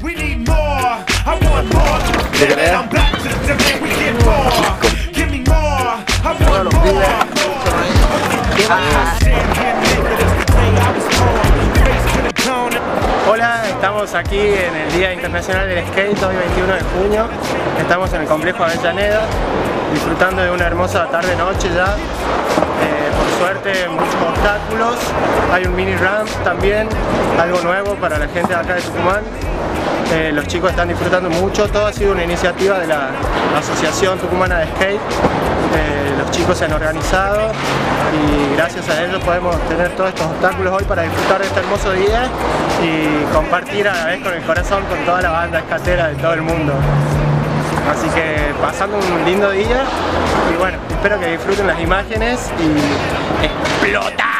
We need more. I want more. And I'm back to the demand. We get more. Give me more. I want more. Hola, estamos aquí en el Día Internacional del Skate, hoy 21 de junio. Estamos en el complejo Avellaneda, disfrutando de una hermosa tarde-noche ya. Por suerte, muchos obstáculos. Hay un mini ramp también, algo nuevo para la gente de acá de Tucumán. Los chicos están disfrutando mucho. Todo ha sido una iniciativa de la Asociación Tucumana de Skate. Los chicos se han organizado y gracias a ellos podemos tener todos estos obstáculos hoy para disfrutar de este hermoso día y compartir a la vez con el corazón con toda la banda skatera de todo el mundo. Así que pasando un lindo día y bueno, espero que disfruten las imágenes y ¡explota!